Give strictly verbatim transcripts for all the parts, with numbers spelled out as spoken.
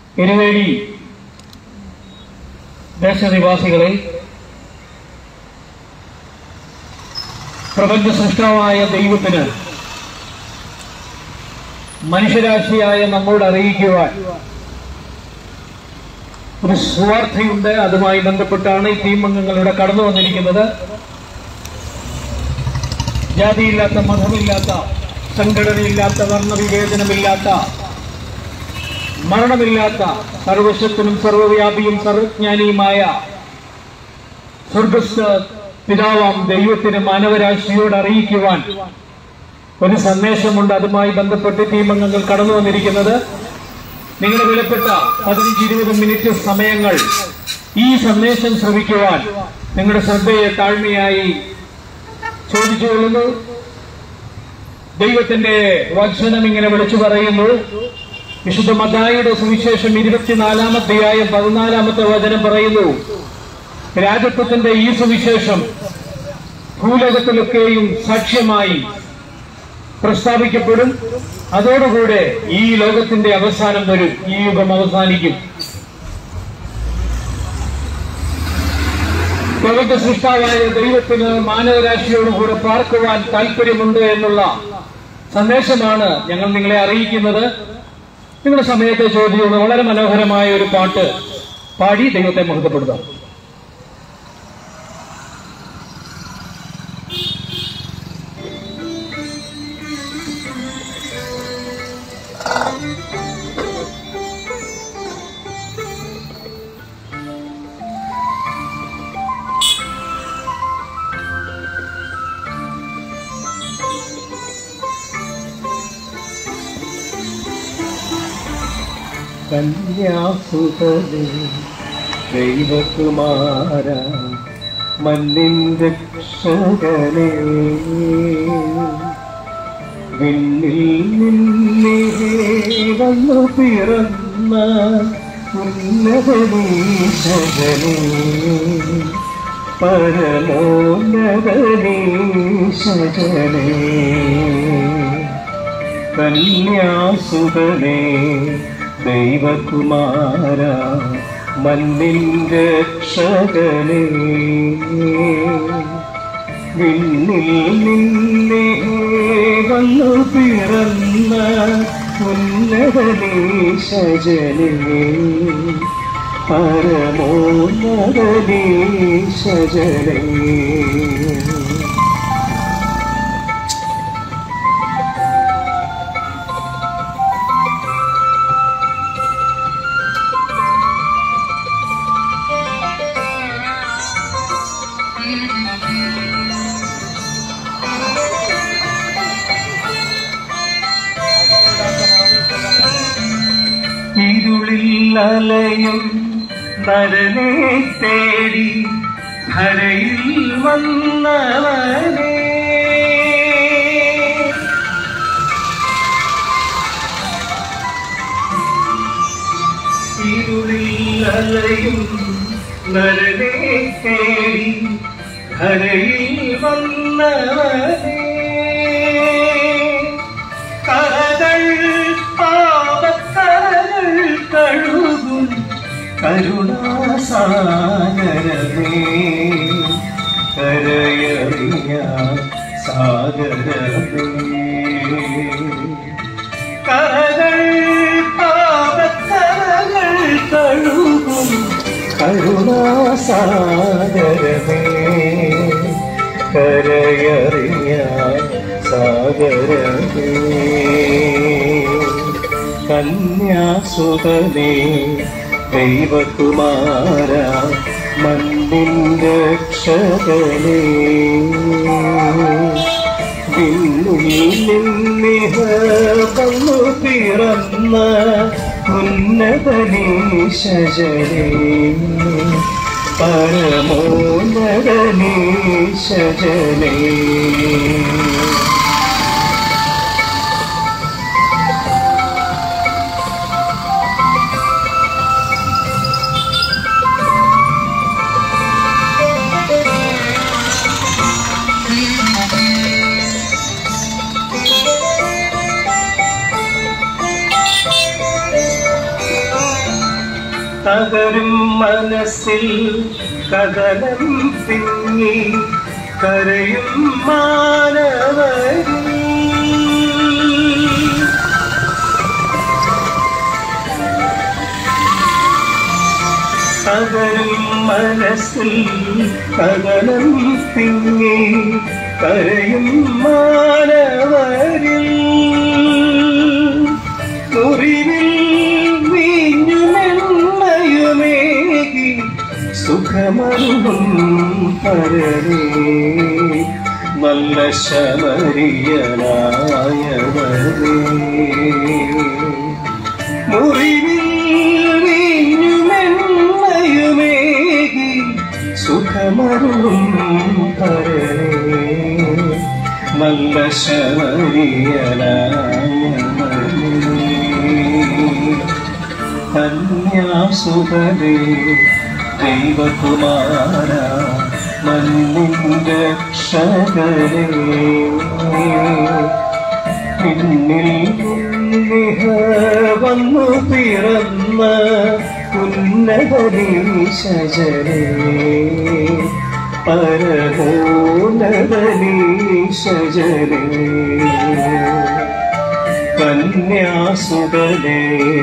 എരുവേലി ദേശനിവാസികളെ, പ്രപഞ്ച സൃഷ്ടാവായ ദൈവത്തിന് മനുഷ്യരാശിയായ നമ്മോട് അറിയിക്കുവാൻ ഒരു സ്വാർത്ഥയുണ്ട്. അതുമായി ബന്ധപ്പെട്ടാണ് ഈ ടീം അംഗങ്ങളുടെ കടന്നു വന്നിരിക്കുന്നത്. ജാതിയില്ലാത്ത, മതമില്ലാത്ത, സംഘടനയില്ലാത്ത, വർണ്ണവിവേചനമില്ലാത്ത, മരണമില്ലാത്ത, സർവശക്തനും സർവവ്യാപിയും സർവജ്ഞാനിയുമായ സ്വർഗസ്ഥ പിതാവാം ദൈവത്തിന് മാനവരാശിയോട് അറിയിക്കുവാൻ ഒരു സന്ദേശമുണ്ട്. അതുമായി ബന്ധപ്പെട്ട് ടീം അംഗങ്ങൾ കടന്നു വന്നിരിക്കുന്നത്. നിങ്ങളുടെ വിലപ്പെട്ട പതിനഞ്ച് ഇരുപത് മിനിറ്റ് സമയങ്ങൾ ഈ സന്ദേശം ശ്രവിക്കുവാൻ നിങ്ങളുടെ ശ്രദ്ധയെ താഴ്മയായി ചോദിച്ചുകൊള്ളുന്നു. ദൈവത്തിന്റെ വചനം ഇങ്ങനെ വിളിച്ചു പറയുന്നു. വിശുദ്ധ മത്തായിയുടെ സുവിശേഷം ഇരുപത്തിനാലാമത്തെ അധ്യായം പതിനാലാമത്തെ വചനം പറയുന്നു, രാജത്വത്തിന്റെ ഈ സുവിശേഷം ഭൂലോകത്തിലൊക്കെയും സാക്ഷ്യമായി പ്രസ്താവിക്കപ്പെടും. അതോടുകൂടെ ഈ ലോകത്തിന്റെ അവസാനം വരും, ഈ യുഗം അവസാനിക്കും. പ്രപഞ്ച സൃഷ്ടാവായ ദൈവത്തിന് മാനവരാശിയോടുകൂടെ പാർക്കുവാൻ താല്പര്യമുണ്ട് എന്നുള്ള സന്ദേശമാണ് ഞങ്ങൾ നിങ്ങളെ അറിയിക്കുന്നത്. നിങ്ങളുടെ സമയത്തെ ചോദ്യമുള്ള വളരെ മനോഹരമായ ഒരു പാട്ട് പാടി ദൈവത്തെ മഹത്വപ്പെടുത്താം. കന്യാസുതനേ ദൈവകുമാര മന്നിൻ രക്ഷകനേ, വിണ്ണിൽ നിന്നേ വന്നു പിറന്ന ഉന്നതനീശകനേ, പരമോന്നതനീശകനേ, കന്യാസുതനേ ദൈവകുമാര മന്നിൻ രക്ഷകനേ, വിണ്ണിൽ നിന്നേ വന്നു പിറന്ന ഉന്നതനീശജനേ, പരമോന്നതനീശജനേ. ഇരുളിൽ അലയും നരനെ തേടി ധരയിൽ വന്നവനേ, ഇരുളിൽ അലയും നരനെ തേടി ധരയിൽ വന്നവനേ, കരകൾ പാപക്കരകൾ കഴുകും കരുണാസാഗരമേ, കരയറിയ സാഗരമേ, കരകൾ പാപക്കരകൾ കഴുകും കരുണാസാഗരമേ, കരയറിയ സാഗരമേ, കന്യാസുതനേ ദൈവകുമാര മന്നിൻ രക്ഷകനേ, വിണ്ണിൽ നിന്നിഹ വന്നു പിറന്ന ഉന്നതനീശജനേ, പരമോന്നതനീശജനേ. തകരും മനസ്സിൽ കഥനം തിങ്ങി കരയും മാനവരിൽ തകരും മനസ്സിൽ കഥനം തിങ്ങി കരയും മാനവരിൽ മുറിവിൽ വീഞ്ഞുമെന്നയുമേകി സുഖമരുളും പരനേ നല്ല ശമരിയനായവനേ മുറിവിൽ വീഞ്ഞുമെന്നയുമേകി സുഖമരുളും പരനേ നല്ല ശമരിയനായവനേ കന്യാസുതനേ ദൈവകുമാര മണ്ണിന്റെ രക്ഷകനേ പിന്നിൽ നിഹ വന്നു പിറന്ന ഉന്നതനീശജനേ പരമോന്നതനീശജനേ കന്യാസുതനേ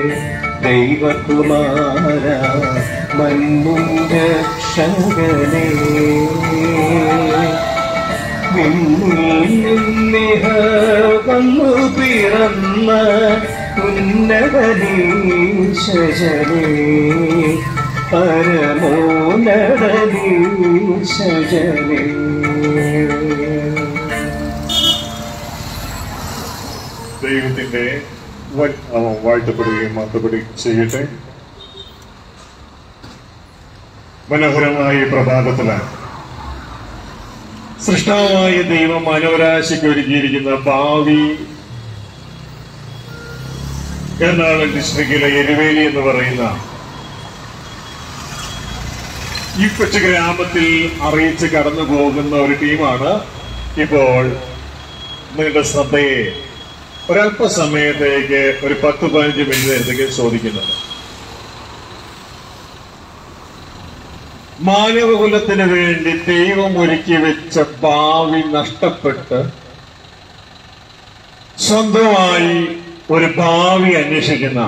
ദൈവകുമാര മണ്ണിന്റെ രക്ഷകനേ വിണ്ണിൽ നിന്നിഹ വന്നു പിറന്ന ഉന്നതനീശജനേ പരമോന്നതനീശജനേ ദൈവത്തിന്റെ വാഴ്ത്തപ്പെടുകയും മാറ്റപ്പെടുകയും ചെയ്യട്ടെ. മനോഹരമായ ഈ പ്രഭാതത്തിലാണ് സൃഷ്ടാവായ ദൈവം മാനവരാശിക്ക് ഒരുക്കിയിരിക്കുന്ന ഭാവി എറണാകുളം ഡിസ്ട്രിക്റ്റിലെ എരുവേലി എന്ന് പറയുന്ന ഈ കൊച്ചു ഗ്രാമത്തിൽ അറിയിച്ച് കടന്നു പോകുന്ന ഒരു ടീമാണ് ഇപ്പോൾ നിങ്ങളുടെ ശ്രദ്ധയെ ഒരല്പസമയത്തേക്ക് ഒരു പത്ത് പതിനഞ്ച് മിനിറ്റ് നേരത്തേക്ക് ചോദിക്കുന്നത്. മാനവകുലത്തിന് വേണ്ടി ദൈവം ഒരുക്കി വെച്ച ഭാവി നഷ്ടപ്പെട്ട് സ്വന്തമായി ഒരു ഭാവി അന്വേഷിക്കുന്ന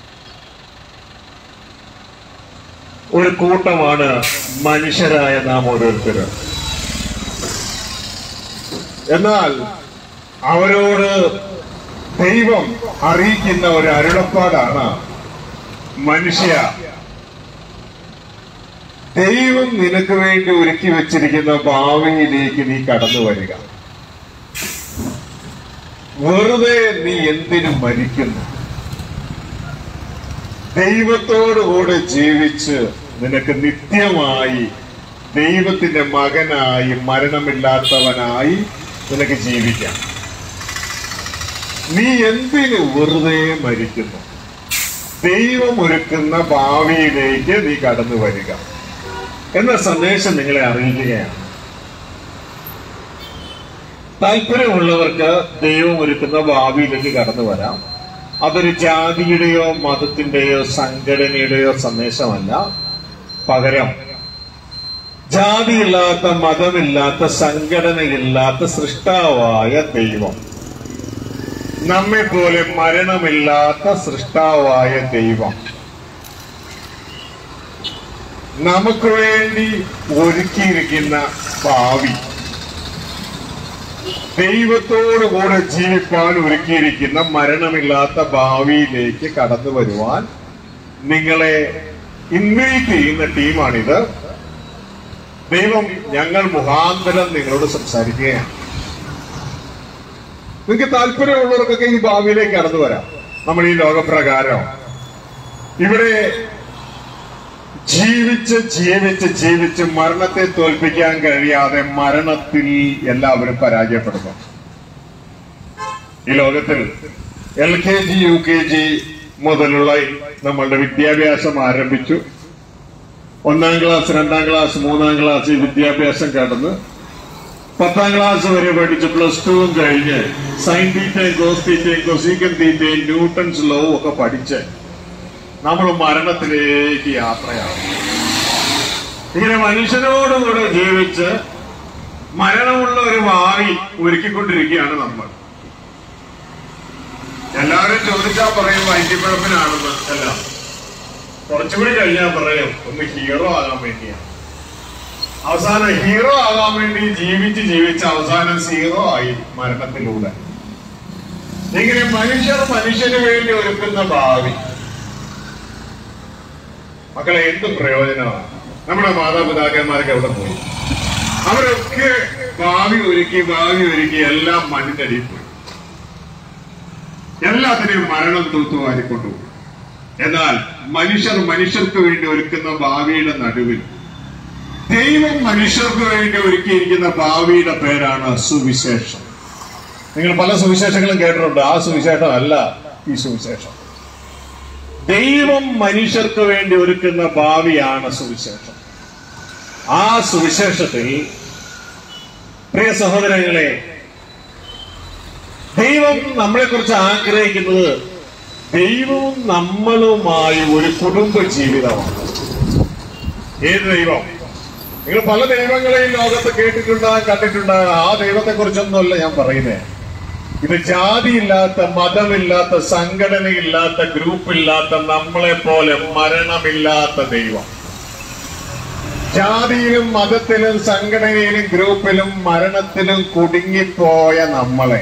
ഒരു കൂട്ടമാണ് മനുഷ്യരായ നാം ഓരോരുത്തരും. എന്നാൽ അവരോട് ദൈവം അറിയിക്കുന്ന ഒരു അരുളപ്പാടാണ്, മനുഷ്യ, ദൈവം നിനക്ക് വേണ്ടി ഒരുക്കി വെച്ചിരിക്കുന്ന ഭാവിയിലേക്ക് നീ കടന്നു വരിക. വെറുതെ നീ എന്തിനു മരിക്കുന്നു? ദൈവത്തോടുകൂടെ ജീവിച്ച് നിനക്ക് നിത്യമായി ദൈവത്തിന്റെ മകനായി മരണമില്ലാത്തവനായി നിനക്ക് ജീവിക്കാം. നീ എന്തിന് വെറുതെ മരിക്കുന്നു? ദൈവം ഒരുക്കുന്ന ഭാവിയിലേക്ക് നീ കടന്നു വരിക എന്ന സന്ദേശം നിങ്ങളെ അറിയിക്കുകയാണ്. താല്പര്യമുള്ളവർക്ക് ദൈവം ഒരുക്കുന്ന ഭാവിയിലേക്ക് കടന്നു വരാം. അതൊരു ജാതിയുടെയോ മതത്തിന്റെയോ സംഘടനയുടെയോ സന്ദേശമല്ല. പകരം ജാതിയില്ലാത്ത, മതമില്ലാത്ത, സംഘടനയില്ലാത്ത സൃഷ്ടാവായ ദൈവം, നമ്മെ പോലെ മരണമില്ലാത്ത സൃഷ്ടാവായ ദൈവം നമുക്ക് വേണ്ടി ഒരുക്കിയിരിക്കുന്ന ഭാവി, ദൈവത്തോടുകൂടെ ജീവിപ്പാൻ ഒരുക്കിയിരിക്കുന്ന മരണമില്ലാത്ത ഭാവിയിലേക്ക് കടന്നു വരുവാൻ നിങ്ങളെ ഇൻവൈറ്റ് ചെയ്യുന്ന ടീമാണിത്. ദൈവം ഞങ്ങൾ മുഖാന്തരം നിങ്ങളോട് സംസാരിക്കുകയാണ്. നിങ്ങൾക്ക് താല്പര്യമുള്ളവർക്കൊക്കെ ഈ ഭാവിയിലേക്ക് കടന്നു വരാം. നമ്മൾ ഈ ലോകപ്രകാരം ഇവിടെ ജീവിച്ച് ജീവിച്ച് ജീവിച്ച് മരണത്തെ തോൽപ്പിക്കാൻ കഴിയാതെ മരണത്തിൽ എല്ലാവരും പരാജയപ്പെടുന്നു. ഈ ലോകത്തിൽ L K G U K G മുതലുള്ള നമ്മളുടെ വിദ്യാഭ്യാസം ആരംഭിച്ചു. ഒന്നാം ക്ലാസ്, രണ്ടാം ക്ലാസ്, മൂന്നാം ക്ലാസ് ഈ വിദ്യാഭ്യാസം കടന്ന് പത്താം ക്ലാസ് വരെ പഠിച്ച് പ്ലസ് ടുവും കഴിഞ്ഞ് സൈൻ തീറ്റയും കോസ് തീറ്റയും കൊസീക്കൻ തീറ്റയും ന്യൂട്ടൺസ് ലോവും ഒക്കെ പഠിച്ച് നമ്മൾ മരണത്തിലേക്ക് യാത്രയാവും. ഇങ്ങനെ മനുഷ്യനോടുകൂടെ ജീവിച്ച് മരണമുള്ള ഒരു ഭാവി ഒരുക്കിക്കൊണ്ടിരിക്കുകയാണ് നമ്മൾ. എല്ലാവരും ചോദിച്ചാൽ പറയും വൈദ്യപ്പിഴപ്പിനാണെന്ന്. എല്ലാം കുറച്ചുകൂടി കഴിഞ്ഞാൽ പറയും ഒന്ന് ഹീറോ ആകാൻ വേണ്ടിയാണ്. അവസാനം ഹീറോ ആകാൻ വേണ്ടി ജീവിച്ച് ജീവിച്ച് അവസാനം സീറോ ആയി മരണത്തിലൂടെ. ഇങ്ങനെ മനുഷ്യർ മനുഷ്യന് വേണ്ടി ഒരുക്കുന്ന ഭാവി. മക്കളെ, എന്ത് പ്രയോജനമാണ്? നമ്മുടെ മാതാപിതാക്കന്മാരൊക്കെ എവിടെ പോയി? അവരൊക്കെ ഭാവി ഒരുക്കി ഭാവി ഒരുക്കി എല്ലാം മണ്ണിനടിയിൽ പോയി. എല്ലാത്തിനെയും മരണം തൂത്തുവാരിക്കൊണ്ടുപോയി. എന്നാൽ മനുഷ്യർ മനുഷ്യർക്ക് വേണ്ടി ഒരുക്കുന്ന ഭാവിയുടെ നടുവിൽ ദൈവം മനുഷ്യർക്ക് വേണ്ടി ഒരുക്കിയിരിക്കുന്ന ഭാവിയുടെ പേരാണ് സുവിശേഷം. നിങ്ങൾ പല സുവിശേഷങ്ങളും കേട്ടിട്ടുണ്ട്. ആ സുവിശേഷം അല്ല ഈ സുവിശേഷം. ദൈവം മനുഷ്യർക്ക് വേണ്ടി ഒരുക്കുന്ന ഭാവിയാണ് സുവിശേഷം. ആ സുവിശേഷത്തിൽ പ്രിയ സഹോദരങ്ങളെ, ദൈവം നമ്മളെ കുറിച്ച് ആഗ്രഹിക്കുന്നത് ദൈവവും നമ്മളുമായി ഒരു കുടുംബ ജീവിതമാണ്. ഏത് ദൈവം? നിങ്ങൾ പല ദൈവങ്ങളെയും ലോകത്ത് കേട്ടിട്ടുണ്ടാകും, കണ്ടിട്ടുണ്ടാകും. ആ ദൈവത്തെ കുറിച്ചൊന്നുമല്ല ഞാൻ പറയുന്നേ. ഇത് ജാതിയില്ലാത്ത, മതമില്ലാത്ത, സംഘടനയില്ലാത്ത, ഗ്രൂപ്പില്ലാത്ത, നമ്മളെ പോലെ മരണമില്ലാത്ത ദൈവം. ജാതിയിലും മതത്തിലും സംഘടനയിലും ഗ്രൂപ്പിലും മരണത്തിലും കുടുങ്ങിപ്പോയ നമ്മളെ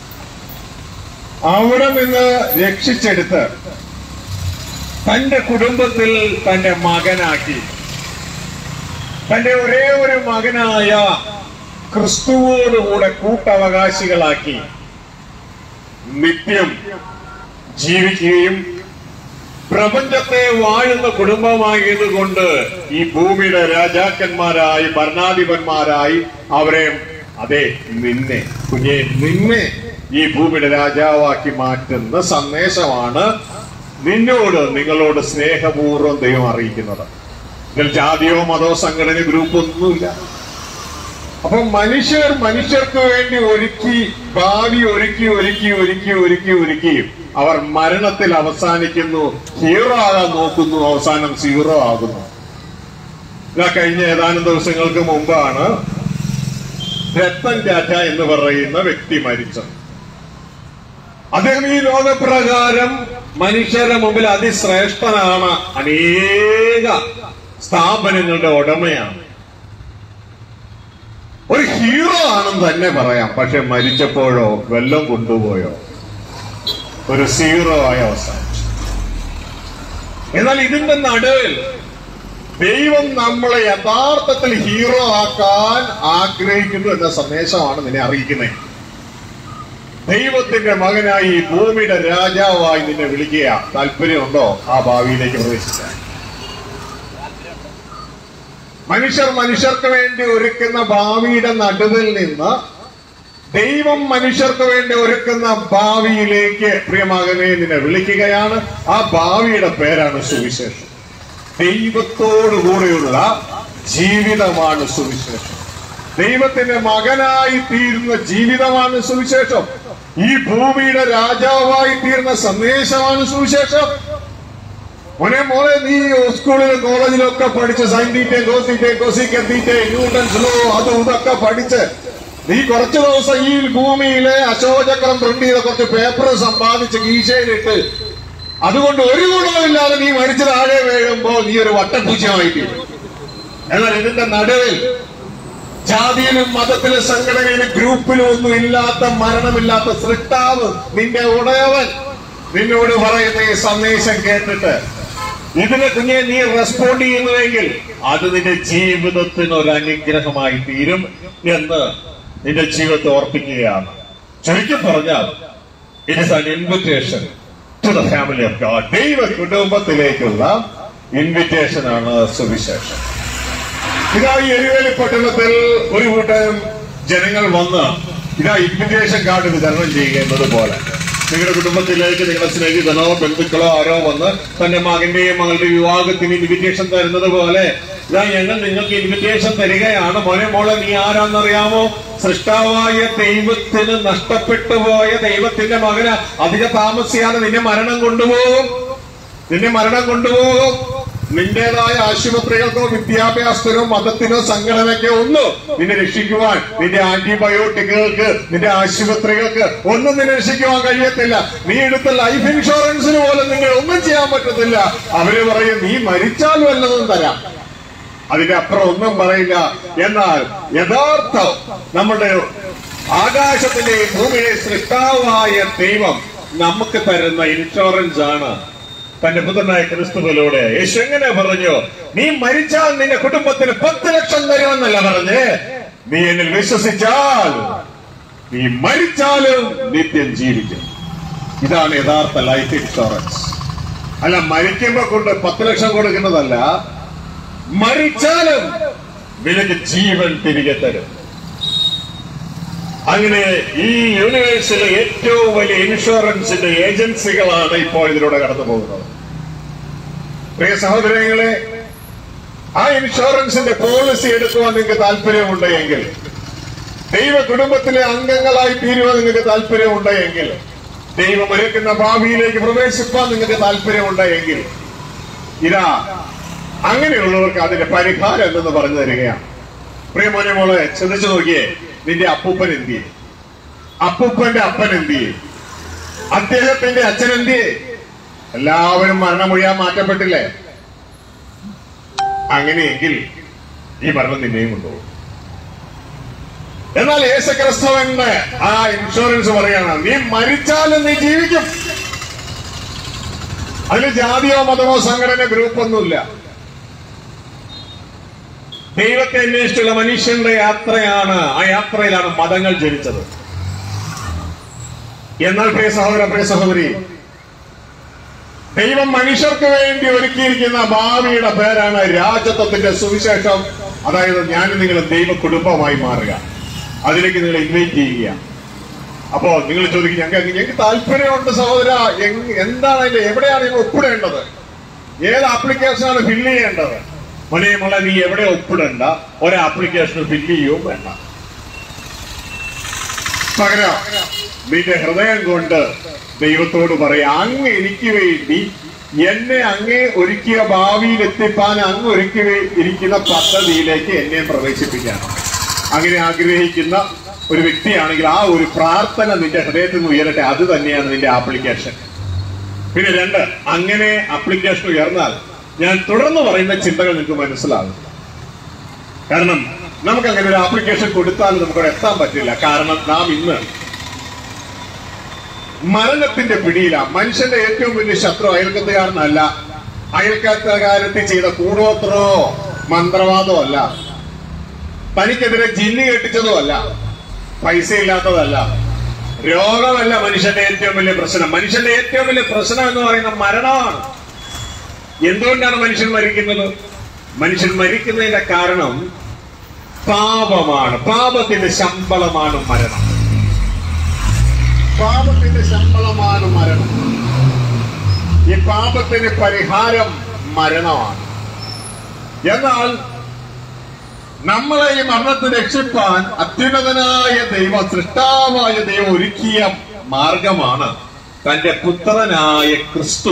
അവിടെ നിന്ന് രക്ഷിച്ചെടുത്ത് തന്റെ കുടുംബത്തിൽ തന്റെ മകനാക്കി, തന്റെ ഒരേ ഒരു മകനായ ക്രിസ്തുവോടുകൂടെ കൂട്ടവകാശികളാക്കി നിത്യം ജീവിക്കുകയും പ്രപഞ്ചത്തെ വാഴുന്ന കുടുംബമായതുകൊണ്ട് ഈ ഭൂമിയുടെ രാജാക്കന്മാരായി ഭരണാധിപന്മാരായി അവരെ, അതെ നിന്നെ കുഞ്ഞെ, നിന്നെ ഈ ഭൂമിയുടെ രാജാവാക്കി മാറ്റുന്ന സന്ദേശമാണ് നിന്നോട്, നിങ്ങളോട് സ്നേഹപൂർവ്വം ദൈവം അറിയിക്കുന്നത്. ഇതിൽ ജാതിയോ മതോ സംഘടന ഗ്രൂപ്പ് ഒന്നുമില്ല. അപ്പൊ മനുഷ്യർ മനുഷ്യർക്ക് വേണ്ടി ഒരുക്കി ഭാവി ഒരുക്കി ഒരുക്കി ഒരുക്കി ഒരുക്കി ഒരുക്കി അവർ മരണത്തിൽ അവസാനിക്കുന്നു. ഹീറോ ആകാൻ നോക്കുന്നു, അവസാനം സീറോ ആകുന്നു. ഇതാ കഴിഞ്ഞ ഏതാനും ദിവസങ്ങൾക്ക് മുമ്പാണ് രത്തൻ ടാറ്റ എന്ന് പറയുന്ന വ്യക്തി മരിച്ചത്. അദ്ദേഹം ഈ ലോകപ്രകാരം മനുഷ്യരുടെ മുമ്പിൽ അതിശ്രേഷ്ഠനാണ്, അനേക സ്ഥാപനങ്ങളുടെ ഉടമയാണ്, ഒരു ഹീറോ ആണെന്ന് തന്നെ പറയാം. പക്ഷെ മരിച്ചപ്പോഴോ വെല്ലം കൊണ്ടുപോയോ ഒരു സീറോ ആയ അവസാനിച്ചു. എന്നാൽ ഇതിന്റെ നടുവിൽ ദൈവം നമ്മളെ യഥാർത്ഥത്തിൽ ഹീറോ ആക്കാൻ ആഗ്രഹിക്കുന്നു എന്ന സന്ദേശമാണ് നിന്നെ അറിയിക്കുന്നത്. ദൈവത്തിന്റെ മകനായി ഭൂമിയുടെ രാജാവായി നിന്നെ വിളിക്കുക. താല്പര്യമുണ്ടോ ആ ഭാവിയിലേക്ക് പ്രവേശിക്കാൻ? മനുഷ്യർ മനുഷ്യർക്ക് വേണ്ടി ഒരുക്കുന്ന ഭാവിയുടെ നടുവിൽ നിന്ന് ദൈവം മനുഷ്യർക്ക് വേണ്ടി ഒരുക്കുന്ന ഭാവിയിലേക്ക് പ്രിയമകനെ നിന്നെ വിളിക്കുകയാണ്. ആ ഭാവിയുടെ പേരാണ് സുവിശേഷം. ദൈവത്തോടുകൂടെയുള്ള ജീവിതമാണ് സുവിശേഷം. ദൈവത്തിന്റെ മകനായി തീരുന്ന ജീവിതമാണ് സുവിശേഷം. ഈ ഭൂമിയുടെ രാജാവായി തീർന്ന സന്ദേശമാണ് സുവിശേഷം. മോനെ മോളെ, നീ സ്കൂളിലും കോളേജിലും ഒക്കെ പഠിച്ച് സൈൻ തീറ്റയും കോസീറ്റയും കോസിക്കൻ തീറ്റയും ന്യൂട്ടൺസ് ലോ അതും ഇതൊക്കെ പഠിച്ച് നീ കുറച്ചു ദിവസം ഈ ഭൂമിയിലെ അശോചക്രം പ്രിന്റ് ചെയ്ത കുറച്ച് പേപ്പർ സമ്പാദിച്ച് കീശയിലിട്ട് അതുകൊണ്ട് ഒരു ഗുണമില്ലാതെ നീ മരിച്ചു താഴെ വീഴുമ്പോൾ നീ ഒരു വട്ടപൂജ്യമായിട്ട്. എന്നാൽ ഇതിന്റെ നടുവിൽ ജാതിയിലും മതത്തിലും സംഘടനയിലും ഗ്രൂപ്പിലും ഒന്നും ഇല്ലാത്ത, മരണമില്ലാത്ത സൃഷ്ടാവ് നിന്റെ ഉടയവൻ നിന്നോട് പറയുന്ന ഈ സന്ദേശം കേട്ടിട്ട് ഇതിനെ കുഞ്ഞെ നീ റെസ്പോണ്ട് ചെയ്യുന്നുവെങ്കിൽ അത് നിന്റെ ജീവിതത്തിന് ഒരു അനുഗ്രഹമായി തീരും എന്ന് നിന്റെ ജീവിതത്തെ ഓർപ്പിക്കുകയാണ്. ചുരുക്കി പറഞ്ഞാൽ it is an invitation to the family of God. ദൈവ കുടുംബത്തിലേക്കുള്ള ഇൻവിറ്റേഷൻ ആണ് സുവിശേഷം. ഇതാ ഈ എരുവേലി പട്ടണത്തിൽ ഒരു കൂട്ടം ജനങ്ങൾ വന്ന് ഇതാ ഇൻവിറ്റേഷൻ കാർഡ് വിതരണം ചെയ്യുന്നത് പോലെ നിങ്ങളുടെ കുടുംബത്തിലേക്ക് നിങ്ങളുടെ സ്നേഹിതനോ ബന്ധുക്കളോ ആരോ വന്ന് തന്റെ മകന്റെയും മകളുടെ വിവാഹത്തിന് ഇൻവിറ്റേഷൻ തരുന്നത് പോലെ ഇതാ ഞങ്ങൾ നിങ്ങൾക്ക് ഇൻവിറ്റേഷൻ തരികയാണ്. മോനെ മോളെ, നീ ആരാന്നറിയാമോ? സൃഷ്ടാവായ ദൈവത്തിന് നഷ്ടപ്പെട്ടു പോയ ദൈവത്തിന്റെ മകന് അധിക താമസിയാതെ നിന്നെ മരണം കൊണ്ടുപോകും. നിന്നെ മരണം കൊണ്ടുപോകും. നിന്റേതായ ആശുപത്രികൾക്കോ വിദ്യാഭ്യാസത്തിനോ മതത്തിനോ സംഘടനയ്ക്കോ ഒന്നും നിന്നെ രക്ഷിക്കുവാൻ, നിന്റെ ആന്റിബയോട്ടിക്കുകൾക്ക്, നിന്റെ ആശുപത്രികൾക്ക് ഒന്നും നിന്നെ രക്ഷിക്കുവാൻ കഴിയത്തില്ല. നീ എടുത്ത ലൈഫ് ഇൻഷുറൻസിന് പോലും നിങ്ങൾ ഒന്നും ചെയ്യാൻ പറ്റത്തില്ല. അവര് പറയും നീ മരിച്ചാൽ വല്ലതും തരാം, അതിന്റെ അപ്പുറം ഒന്നും പറയില്ല. എന്നാൽ യഥാർത്ഥം നമ്മുടെ ആകാശത്തിന്റെ ഭൂമിയെ സൃഷ്ടാവായ ദൈവം നമുക്ക് തരുന്ന ഇൻഷുറൻസ് ആണ് തന്റെ പുത്രനായ ക്രിസ്തുവിലൂടെ. യേശു എങ്ങനെ പറഞ്ഞു? നീ മരിച്ചാൽ നിന്റെ കുടുംബത്തിന് പത്ത് ലക്ഷം തരുമെന്നല്ല പറഞ്ഞ്, നീ എന്നിൽ വിശ്വസിച്ചാൽ നീ മരിച്ചാലും നിത്യം ജീവിക്കും. ഇതാണ് യഥാർത്ഥ ലൈഫ് ഇൻഷുറൻസ്. അല്ല, മരിക്കുമ്പോ കൊണ്ട് പത്ത് ലക്ഷം കൊടുക്കുന്നതല്ല, മരിച്ചാലും നിനക്ക് ജീവൻ തിരികെ തരും. അങ്ങനെ ഈ യൂണിവേഴ്സിലെ ഏറ്റവും വലിയ ഇൻഷുറൻസിന്റെ ഏജൻസികളാണ് ഇപ്പോൾ ഇതിലൂടെ കടന്നു പോകുന്നത്. പ്രിയ സഹോദരങ്ങളെ, ആ ഇൻഷുറൻസിന്റെ പോളിസി എടുക്കുവാൻ നിങ്ങൾക്ക് താല്പര്യമുണ്ടെങ്കിൽ, ദൈവ കുടുംബത്തിലെ അംഗങ്ങളായി തീരുവാൻ നിങ്ങൾക്ക് താല്പര്യമുണ്ടെങ്കിൽ, ദൈവം ഒരുക്കുന്ന ഭാവിയിലേക്ക് പ്രവേശിപ്പാൻ നിങ്ങൾക്ക് താല്പര്യമുണ്ടെങ്കിൽ, ഇതാ അങ്ങനെയുള്ളവർക്ക് അതിന്റെ പരിഹാരം എന്തെന്ന് പറഞ്ഞു തരികയാണ്. പ്രിയമോനെ മോളെ, ചിന്തിച്ചു നോക്കിയേ, നിന്റെ അപ്പൂപ്പൻ എന്തിയെ? അപ്പൂപ്പന്റെ അപ്പൻ എന്തിയെ? അദ്ദേഹത്തിന്റെ അച്ഛൻ എന്തിയെ? എല്ലാവരും മരണമൊഴിയാൻ മാറ്റപ്പെട്ടില്ലേ? അങ്ങനെയെങ്കിൽ ഈ മരണം നിന്നെയും കൊണ്ടുപോകും. എന്നാൽ യേശുക്രിസ്തുവിന്റെ ആ ഇൻഷുറൻസ് പറയാണ്, നീ മരിച്ചാലും നീ ജീവിക്കും. അതിന് ജാതിയോ മതമോ സംഘടന ഗ്രൂപ്പൊന്നുമില്ല. ദൈവത്തെ അന്വേഷിച്ചുള്ള മനുഷ്യന്റെ യാത്രയാണ്. ആ യാത്രയിലാണ് മതങ്ങൾ ജനിച്ചത്. എന്നാൽ പ്രിയ സഹോദര, പ്രിയ സഹോദരി, ദൈവം മനുഷ്യർക്ക് വേണ്ടി ഒരുക്കിയിരിക്കുന്ന ഭാവിയുടെ പേരാണ് രാജത്വത്തിന്റെ സുവിശേഷം. അതായത് ഞാൻ നിങ്ങൾ ദൈവ കുടുംബമായി മാറുക, അതിലേക്ക് നിങ്ങൾ ഇൻവൈറ്റ് ചെയ്യുക. അപ്പോ നിങ്ങൾ ചോദിക്കും, ഞങ്ങൾക്ക് ഞങ്ങൾക്ക് താല്പര്യമുണ്ട് സഹോദര, എന്താണ് അതിന്റെ, എവിടെയാണ് നിങ്ങൾ ഒപ്പിടേണ്ടത്, ഏത് ആപ്ലിക്കേഷനാണ് ഫില്ല് ചെയ്യേണ്ടത്? മോനെയുമുള്ള നീ എവിടെ ഒപ്പിടണ്ട, ഒരു ആപ്ലിക്കേഷൻ ഫില്ല് ചെയ്യുകയും വേണ്ട. പകരം നിന്റെ ഹൃദയം കൊണ്ട് ദൈവത്തോട് പറയാം, അങ്ങ് എനിക്ക് വേണ്ടി എന്നെ അങ്ങേ ഒരുക്കിയ ഭാവിയിൽ എത്തിപ്പാൻ അങ്ങ് ഒരുക്കി ഇരിക്കുന്ന പദ്ധതിയിലേക്ക് എന്നെ പ്രവേശിപ്പിക്കണം. അങ്ങനെ ആഗ്രഹിക്കുന്ന ഒരു വ്യക്തിയാണെങ്കിൽ ആ ഒരു പ്രാർത്ഥന നിന്റെ ഹൃദയത്തിൽ നിന്ന് ഉയരട്ടെ. അത് തന്നെയാണ് നിന്റെ ആപ്ലിക്കേഷൻ. പിന്നെ രണ്ട്, അങ്ങനെ ആപ്ലിക്കേഷൻ ഉയർന്നാൽ ഞാൻ തുടർന്ന് പറയുന്ന ചിന്തകൾ നിങ്ങൾക്ക് മനസ്സിലാകും. കാരണം നമുക്ക് അങ്ങനെ ഒരു ആപ്ലിക്കേഷൻ കൊടുത്താൽ നമുക്കവിടെ എത്താൻ പറ്റില്ല. കാരണം നാം ഇന്ന് മരണത്തിന്റെ പിടിയിലാണ്. മനുഷ്യന്റെ ഏറ്റവും വലിയ ശത്രു അയൽക്കത്തുകാരനല്ല, അയൽക്കത്തുകാരത്തിൽ ചെയ്ത കൂടോത്രോ മന്ത്രവാദമോ അല്ല, തനിക്കെതിരെ ജിന്നി കെട്ടിച്ചതോ അല്ല, പൈസ ഇല്ലാത്തതല്ല, രോഗമല്ല മനുഷ്യന്റെ ഏറ്റവും വലിയ പ്രശ്നം. മനുഷ്യന്റെ ഏറ്റവും വലിയ പ്രശ്നം എന്ന് പറയുന്ന മരണമാണ്. എന്തുകൊണ്ടാണ് മനുഷ്യൻ മരിക്കുന്നത്? മനുഷ്യൻ മരിക്കുന്നതിന്റെ കാരണം പാപമാണ്. പാപത്തിന്റെ ശമ്പളമാണ് മരണം. പാപത്തിന്റെ ശമ്പളമാണ് മരണം. ഈ പാപത്തിന് പരിഹാരം മരണമാണ്. എന്നാൽ നമ്മളെ ഈ മരണത്തെ രക്ഷിപ്പാൻ അത്യുന്നതനായ ദൈവം, സൃഷ്ടാവായ ദൈവം ഒരുക്കിയ മാർഗമാണ് തന്റെ പുത്രനായ ക്രിസ്തു.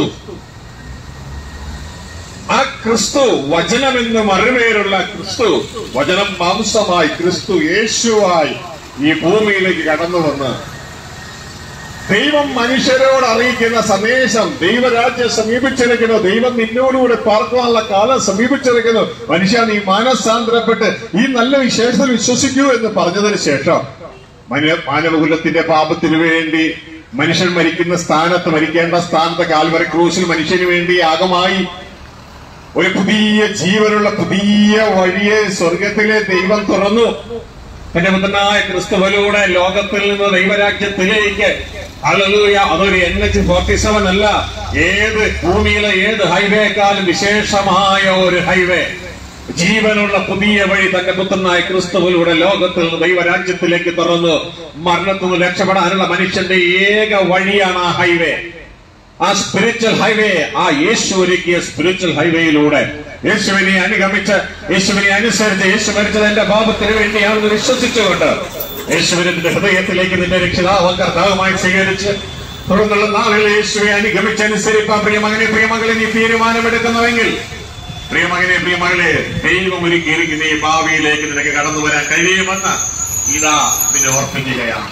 ആ ക്രിസ്തു, വചനമെന്ന് മറുപേരുള്ള ക്രിസ്തു, വചനം മാംസമായി ക്രിസ്തു യേശുവായി ഈ ഭൂമിയിലേക്ക് കടന്നു വന്ന് ദൈവം മനുഷ്യരോട് അറിയിക്കുന്ന സന്ദേശം, ദൈവരാജ്യം സമീപിച്ചിരിക്കുന്നു, ദൈവം നിന്നോടുകൂടെ പാർക്കുവാനുള്ള കാലം സമീപിച്ചിരിക്കുന്നു, മനുഷ്യ നീ മാനസാന്തരപ്പെട്ട് ഈ നല്ല വിശേഷത്തിൽ വിശ്വസിക്കൂ എന്ന് പറഞ്ഞതിന് ശേഷം മാനവകുലത്തിന്റെ പാപത്തിനു വേണ്ടി മനുഷ്യൻ മരിക്കുന്ന സ്ഥാനത്ത്, മരിക്കേണ്ട സ്ഥാനത്ത് കാൽവരി ക്രൂശിൽ മനുഷ്യന് വേണ്ടി യാഗമായി ഒരു പുതിയ ജീവനുള്ള പുതിയ വഴിയെ സ്വർഗത്തിലെ ദൈവം തുറന്നു. തന്റെ പുത്രനായ ക്രിസ്തുവിലൂടെ ലോകത്തിൽ നിന്ന് ദൈവരാജ്യത്തിലേക്ക്. ഹല്ലേലൂയ. അതൊരു എൻ എച്ച് ഫോർട്ടി സെവൻ അല്ല, ഏത് ഭൂമിയിലെ ഏത് ഹൈവേക്കാളും വിശേഷമായ ഒരു ഹൈവേ, ജീവനുള്ള പുതിയ വഴി തന്റെ പുത്രനായ ക്രിസ്തുവിലൂടെ ലോകത്തിൽ നിന്ന് ദൈവരാജ്യത്തിലേക്ക് തുറന്നു. മരണത്തിൽ നിന്ന് രക്ഷപ്പെടാനുള്ള മനുഷ്യന്റെ ഏക വഴിയാണ് ആ ഹൈവേ, ആ സ്പിരിച്വൽ ഹൈവേ. ആ യേശു ഒരുക്കിയ സ്പിരിച്വൽ ഹൈവേയിലൂടെ യേശുവിനെ അനുഗമിച്ച്, യേശുവിനെ അനുസരിച്ച്, യേശു മരിച്ചത് എന്റെ പാപത്തിന് വേണ്ടിയാണെന്ന് വിശ്വസിച്ചുകൊണ്ട് യേശുവിനെ നിന്റെ ഹൃദയത്തിലേക്ക് നിന്റെ രക്ഷിതാവും കർത്താവുമായി സ്വീകരിച്ച് തുടർന്നുള്ള നാളുകളിൽ യേശുവെ അനുഗമിച്ചനുസരിപ്പാൻ പ്രിയമകനെ പ്രിയമകളെ നീ തീരുമാനമെടുക്കുന്നുവെങ്കിൽ, പ്രിയമകനെ പ്രിയമകളെ ദൈവം ഒരുക്കിയിരിക്കുന്ന ഈ ഭാവിയിലേക്ക് നിനക്ക് കടന്നു വരാൻ കഴിയുമെന്ന് ഇതാ നിന്നെ ഓർപ്പിക്കുകയാണ്.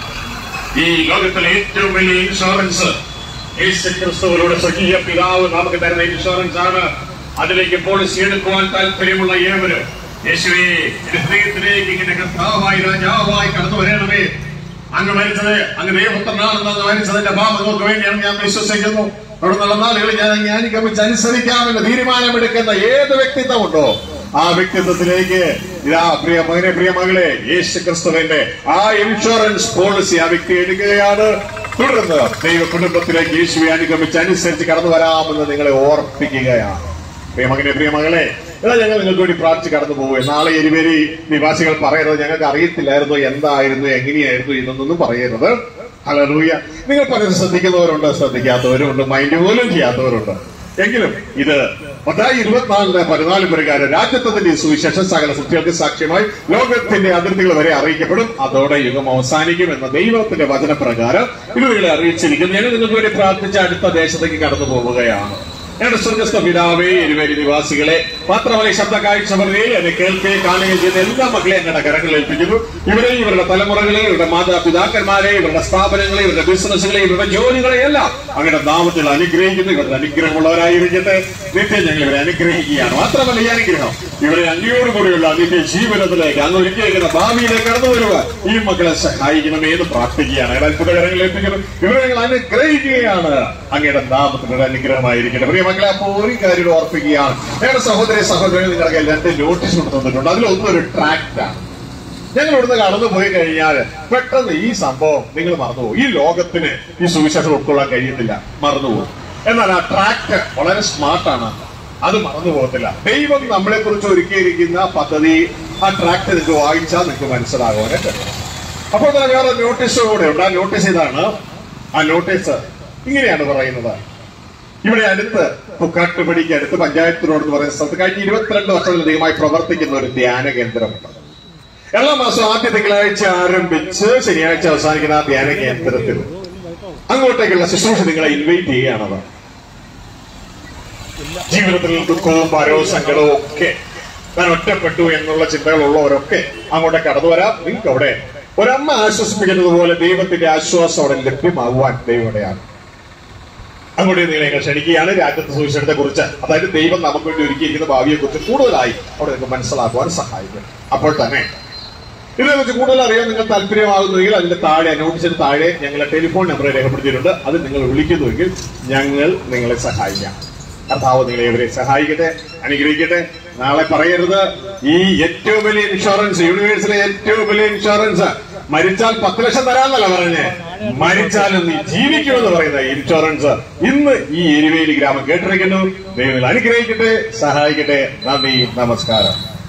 ഈ ലോകത്തിലെ ഏറ്റവും വലിയ ഇൻഷുറൻസ് യേശു ക്രിസ്തുവിലൂടെ സ്വകീയ പിതാവ് നമുക്ക് തരുന്ന ഇൻഷുറൻസ് ആണ്. അതിലേക്ക് പോളിസി എടുക്കുവാൻ താല്പര്യമുള്ള ഏവരും യേശുവേ എന്റെ ഹൃദയത്തിലേക്ക് ഇങ്ങനെ കർത്താവായി രാജാവായി കടന്നു വരണമേ. അങ്ങ് മരിച്ചത് അങ്ങ് ദൈവപുത്രനാണെന്ന് അങ്ങ് മരിച്ചതിന്റെ പാപങ്ങൾക്ക് വേണ്ടിയാണ് ഞാൻ വിശ്വസിക്കുന്നു. തുടർന്നുള്ള നാളുകളിൽ ഞാൻ ജ്ഞാനികമിച്ച് അനുസരിക്കാമെന്ന് തീരുമാനമെടുക്കുന്ന ഏത് വ്യക്തിത്വമുണ്ടോ ആ വ്യക്തിത്വത്തിലേക്ക് ഇതാ പ്രിയ മകനെ പ്രിയ മകളെ യേശു ക്രിസ്തുവിന്റെ ആ ഇൻഷുറൻസ് പോളിസി ആ വ്യക്തി എടുക്കുകയാണ്. തുടർന്ന് ദൈവ കുടുംബത്തിലേക്ക് യേശുവെ അനുഗമിച്ച് അനുസരിച്ച് കടന്നു വരാമെന്ന് നിങ്ങളെ ഓർപ്പിക്കുകയാണ്. പ്രിയമകനെ പ്രിയമകളെ, ഇതാ ഞങ്ങൾ നിങ്ങൾക്ക് വേണ്ടി പ്രാർത്ഥിച്ച് കടന്നു പോകുക. നാളെ എരിവേരി നിവാസികൾ പറയരുത് ഞങ്ങൾക്ക് അറിയത്തില്ലായിരുന്നു എന്തായിരുന്നു എങ്ങനെയായിരുന്നു ഇതൊന്നും പറയരുത്. ഹല്ലേലൂയ. നിങ്ങൾ പലരും ശ്രദ്ധിക്കുന്നവരുണ്ട്, ശ്രദ്ധിക്കാത്തവരുണ്ട്, മൈൻഡ് പോലും ചെയ്യാത്തവരുണ്ട്. എങ്കിലും ഇത് മത്തായി ഇരുപത്തിനാലിന് പതിനാല് പ്രകാരം രാജ്യത്വത്തിന്റെ സുവിശേഷം സകല സൃഷ്ടികൾക്ക് സാക്ഷ്യമായി ലോകത്തിന്റെ അതിർത്തികൾ വരെ അറിയിക്കപ്പെടും. അതോടെ യുഗം അവസാനിക്കും എന്ന ദൈവത്തിന്റെ വചനപ്രകാരം ഇവരെ അറിയിച്ചിരിക്കുന്നു. ഞങ്ങൾ നിങ്ങൾക്ക് വേണ്ടി പ്രാർത്ഥിച്ച് അടുത്ത ദേശത്തേക്ക് കടന്നു പോവുകയാണ്. ഞങ്ങളുടെ സ്വർഗസ്ഥ പിതാവേ, എരുവേലി നിവാസികളെ, മാത്രമല്ല ശബ്ദ കാഴ്ചവരെ എന്നെ കേൾക്കുകയും കാണുകയും ചെയ്ത എല്ലാ മക്കളെ ഞങ്ങളുടെ കരങ്ങളിൽ ഏൽപ്പിക്കുന്നു. ഇവരെയും ഇവരുടെ തലമുറകളെ, ഇവരുടെ മാതാപിതാക്കന്മാരെ, ഇവരുടെ സ്ഥാപനങ്ങളെ, ഇവരുടെ ബിസിനസ്സുകളെ, ഇവരുടെ ജോലികളെ എല്ലാം അങ്ങയുടെ നാമത്തിൽ അനുഗ്രഹിക്കുന്നു. ഇവരുടെ അനുഗ്രഹമുള്ളവരായിരിക്കട്ടെ. നിത്യം ഞങ്ങൾ ഇവരെ അനുഗ്രഹിക്കുകയാണ്. മാത്രമല്ല ഈ അനുഗ്രഹം ഇവരെ അങ്ങയോടുകൂടിയുള്ള നിത്യ ജീവിതത്തിലേക്ക് അങ്ങ് ഒരുക്കിയിരിക്കുന്ന ഭാവിയിലേക്ക് കടന്നു വരുവാൻ ഈ മക്കളെ സഹായിക്കണമേ എന്ന് പ്രാർത്ഥിക്കുകയാണ്. അത്ഭുത കരങ്ങളിൽ ഏൽപ്പിക്കുന്നു. ഇവരെ ഞങ്ങൾ അനുഗ്രഹിക്കുകയാണ്. അങ്ങയുടെ നാമത്തിലുള്ള അനുഗ്രഹമായിരിക്കട്ടെ. പ്രിയ മക്കളെ, അപ്പോൾ ഒരു കാര്യം ഓർപ്പിക്കുകയാണ്. ഞങ്ങളുടെ സഹോദരി സഹോദരൻ നിങ്ങൾക്ക് രണ്ട് നോട്ടീസ് കൊടുത്തിട്ടുണ്ട്. അതിലൊന്നൊരു ട്രാക്റ്റാണ്. ഞങ്ങൾ ഇവിടുന്ന് കടന്നു പോയി കഴിഞ്ഞാൽ പെട്ടെന്ന് ഈ സംഭവം നിങ്ങൾ മറന്നുപോകും. ഈ ലോകത്തിന് ഈ സുവിശേഷം ഉൾക്കൊള്ളാൻ കഴിയത്തില്ല, മറന്നുപോകും. എന്നാൽ ആ ട്രാക്ട് വളരെ സ്മാർട്ടാണ്, അത് മറന്നു പോകത്തില്ല. ദൈവം നമ്മളെ കുറിച്ച് ഒരുക്കിയിരിക്കുന്ന പദ്ധതി ആ ട്രാക്ട് നിങ്ങൾക്ക് വായിച്ചാൽ നിങ്ങൾക്ക് മനസ്സിലാകുവാനായിട്ട്. അപ്പോൾ തന്നെ വേറെ നോട്ടീസ് കൂടെ ഉണ്ട്. ആ നോട്ടീസ് ഇതാണ്. ആ നോട്ടീസ് ഇങ്ങനെയാണ് പറയുന്നത്. ഇവിടെ അടുത്ത് പുക്കാട്ടുപടിക്ക് അടുത്ത് പഞ്ചായത്ത് റോഡ് എന്ന് പറയുന്ന സ്ഥലത്ത് കഴിഞ്ഞ ഇരുപത്തിരണ്ട് വർഷത്തിലധികമായി പ്രവർത്തിക്കുന്ന ഒരു ധ്യാന കേന്ദ്രമുണ്ട്. എല്ലാ മാസവും ആദ്യ തിങ്കളാഴ്ച ആരംഭിച്ച് ശനിയാഴ്ച അവസാനിക്കുന്ന ആ ധ്യാന കേന്ദ്രത്തിൽ അങ്ങോട്ടേക്കുള്ള ശുശ്രൂഷ നിങ്ങളെ ഇൻവൈറ്റ് ചെയ്യുകയാണത്. ജീവിതത്തിൽ ദുഃഖവും ഭാരവും സങ്കടവും ഒക്കെ ഞാൻ ഒറ്റപ്പെട്ടു എന്നുള്ള ചിന്തകളുള്ളവരൊക്കെ അങ്ങോട്ട് കടന്നു വരാം. നിങ്ങൾക്ക് അവിടെ ഒരമ്മ ആശ്വസിപ്പിക്കുന്നത് പോലെ ദൈവത്തിന്റെ ആശ്വാസം അവിടെ ലഭ്യമാകുവാൻ ദൈവടെയാണ്. അങ്ങോട്ട് നിങ്ങളെ ക്ഷണിക്കുകയാണ്. രാജ്യത്തെ സുവിശേഷത്തെ കുറിച്ച്, അതായത് ദൈവം നമുക്ക് വേണ്ടി ഒരുക്കിയിരിക്കുന്ന ഭാവിയെ കുറിച്ച് കൂടുതലായി അവിടെ നിങ്ങൾക്ക് മനസ്സിലാക്കുവാൻ സഹായിക്കും. അപ്പോൾ തന്നെ ഇതിനെ കുറിച്ച് കൂടുതൽ അറിയാൻ നിങ്ങൾ താല്പര്യമാകുന്നുവെങ്കിൽ അതിന്റെ താഴെ നോട്ടീസിന് താഴെ ഞങ്ങളെ ടെലിഫോൺ നമ്പർ രേഖപ്പെടുത്തിയിട്ടുണ്ട്. അത് നിങ്ങൾ വിളിക്കുന്നുവെങ്കിൽ ഞങ്ങൾ നിങ്ങളെ സഹായിക്കാം. കർത്താവ് നിങ്ങളെ ഇവരെ സഹായിക്കട്ടെ, അനുഗ്രഹിക്കട്ടെ. നാളെ പറയരുത് ഈ ഏറ്റവും വലിയ ഇൻഷുറൻസ്, യൂണിവേഴ്സിലെ ഏറ്റവും വലിയ ഇൻഷുറൻസ് മരിച്ചാൽ പത്ത് ലക്ഷം തരാന്നല്ല പറഞ്ഞേ, മരിച്ചാലും നീ ജീവിക്കുമെന്ന് പറയുന്ന ഇൻഷുറൻസ് ഇന്ന് ഈ എരുവേലി ഗ്രാമം കേട്ടിരിക്കുന്നു. ദൈവം അനുഗ്രഹിക്കട്ടെ, സഹായിക്കട്ടെ. നന്ദി, നമസ്കാരം.